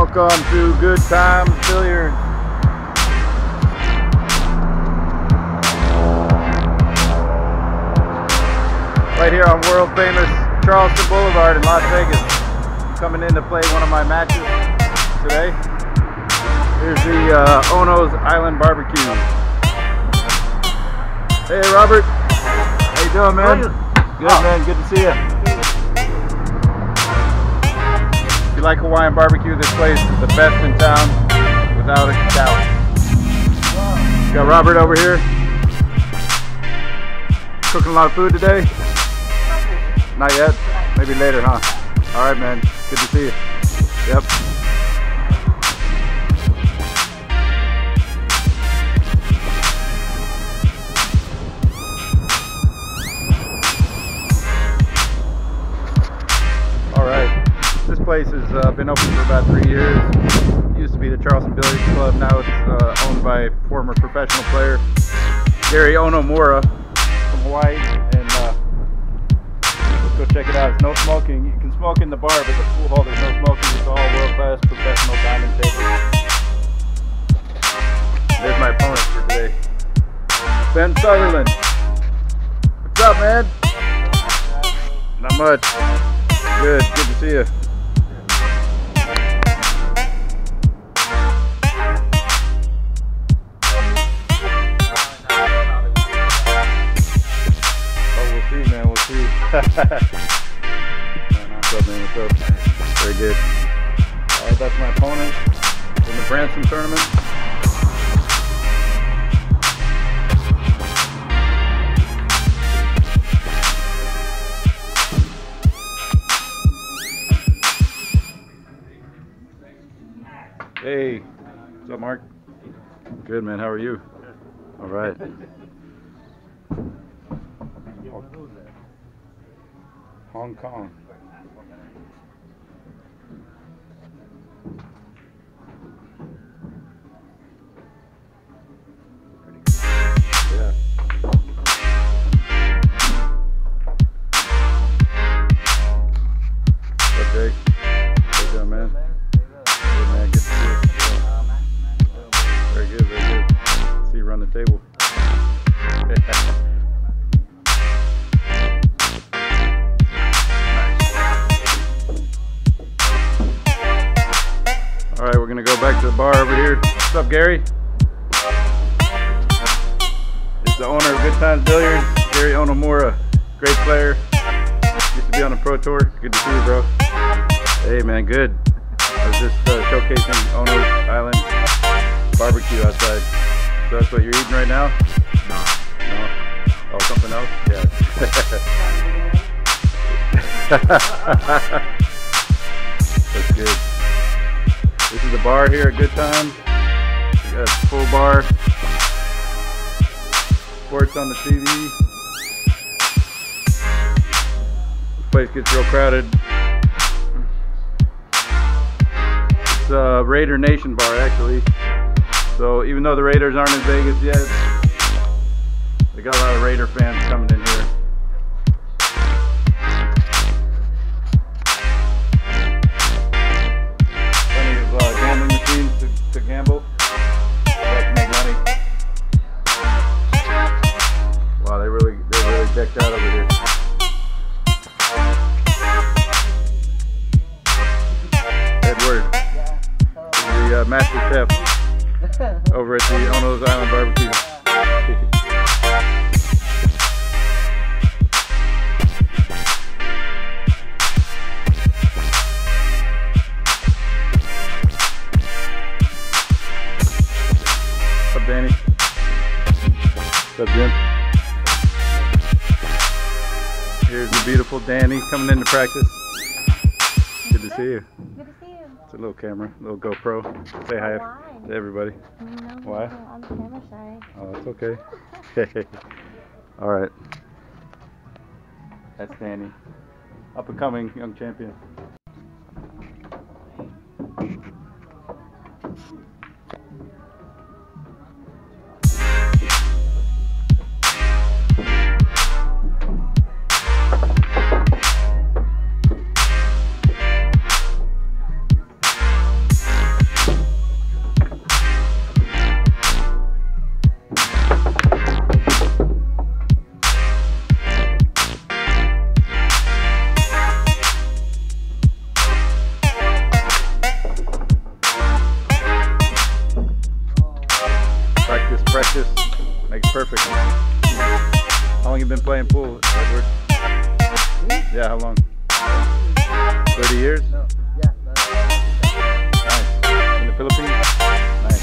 Welcome to Good Times Billiards. Right here on world famous Charleston Boulevard in Las Vegas. I'm coming in to play one of my matches today. Here's the Ono's Island Barbecue. Hey Robert, how you doing, man? Good, man, good to see you. If you like Hawaiian barbecue, this place is the best in town, without a doubt. Got Robert over here. Cooking a lot of food today? Not yet? Maybe later, huh? Alright, man. Good to see you. Yep. Alright. This place has been open for about 3 years. It used to be the Charleston Billiards Club. Now it's owned by former professional player Gary Onomura from Hawaii. And go check it out. It's no smoking. You can smoke in the bar, but the pool hall there's no smoking. It's all world-class professional diamond table. There's my opponent for today, Ben Sutherland. What's up, man? Not much. Good to see you. What's up, man? What's up? Very good. Alright, that's my opponent in the Branson tournament. Hey, what's up, Mark? Good, man. How are you? Alright. Hong Kong. Yeah. What's up, Jake? How you doing, man? Good, man. Good to see you. Very good, very good. See you run the table. Alright, we're gonna go back to the bar over here. What's up, Gary? It's the owner of Good Times Billiards, Gary Onomura. Great player. Used to be on the Pro Tour. Good to see you, bro. Hey, man, good. I was just showcasing Ono's Island Barbecue outside. So that's what you're eating right now? No. No? Oh, something else? Yeah. That's good. This is the bar here at Good Times. We got a full bar. Sports on the TV. This place gets real crowded. It's a Raider Nation bar, actually. So even though the Raiders aren't in Vegas yet, they got a lot of Raider fans coming in here. To gamble, like to make money. Wow, they're really decked out over here. Edward, the master chef over at the Ono's Island Barbecue. What's up, Danny? What's up, Jim? Here's the beautiful Danny coming into practice. Good to see you. Good to see you. It's a little camera, a little GoPro. Say hi to everybody. No, Why? I'm camera shy. Oh, it's okay. Alright. That's Danny. Up and coming young champion. Makes perfect. How long you been playing pool, Edward? Yeah, how long? 30 years? No. Yeah. Nice. In the Philippines? Nice.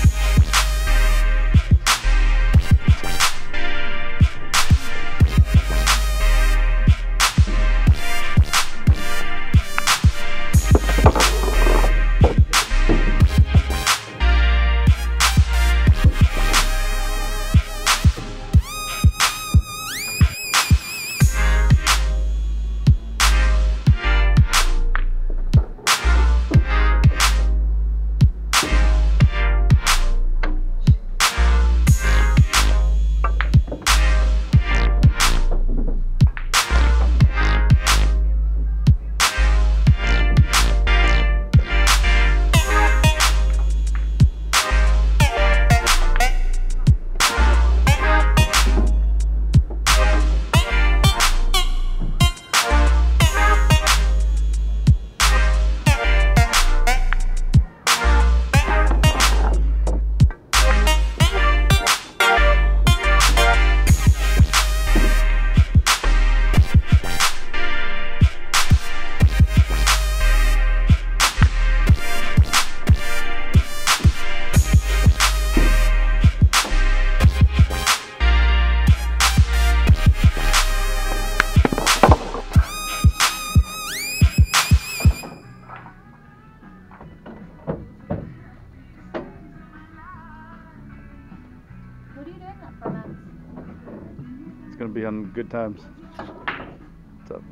What are you doing that for, Max? It's gonna be on Good Times. What's up?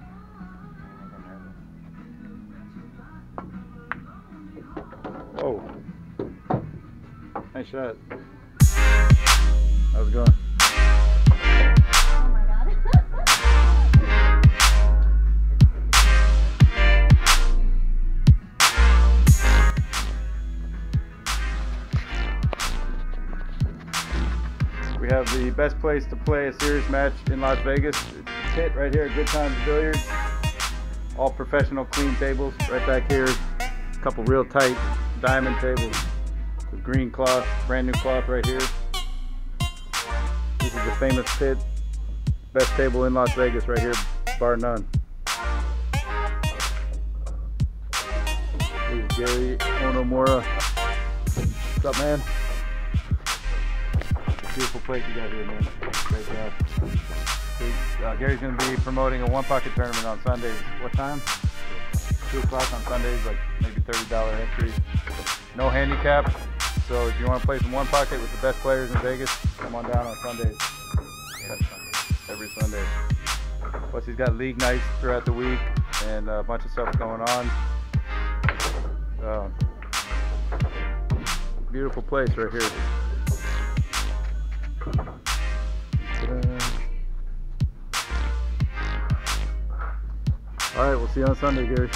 Whoa. Nice shot. How's it going? Oh my god. We have the best place to play a serious match in Las Vegas. It's the pit right here at Good Times Billiards. All professional clean tables. Right back here, a couple real tight diamond tables with green cloth, brand new cloth right here. This is the famous pit. Best table in Las Vegas right here, bar none. Here's Gary Onomura. What's up, man? Beautiful place you got here, man. Great job. Gary's going to be promoting a one pocket tournament on Sundays. What time? 2 o'clock on Sundays, like maybe $30 entry. No handicap. So if you want to play some one pocket with the best players in Vegas, come on down on Sundays. Every Sunday. Plus he's got league nights throughout the week and a bunch of stuff going on. Beautiful place right here. All right, we'll see you on Sunday, Gary.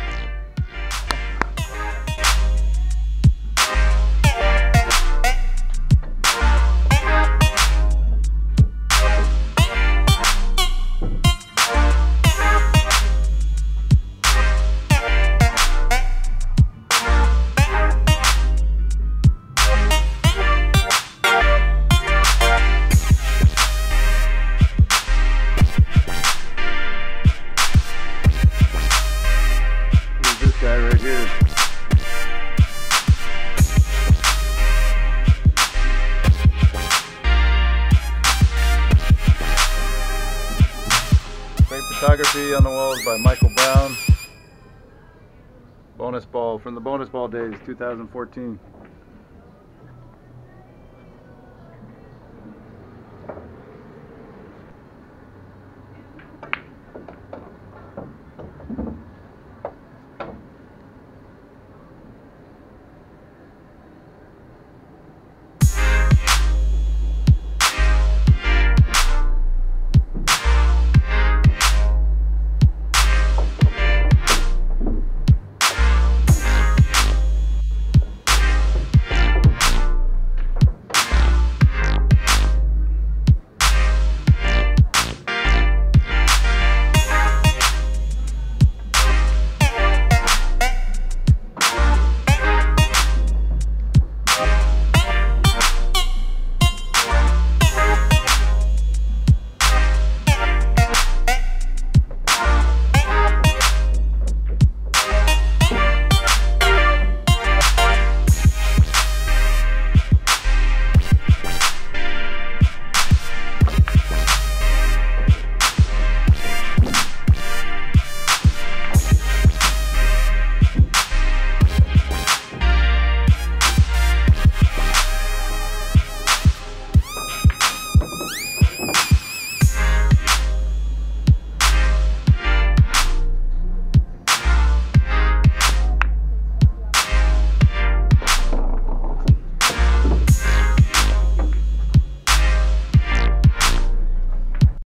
Guy right here. Great photography on the walls by Michael Brown. Bonus ball from the bonus ball days, 2014.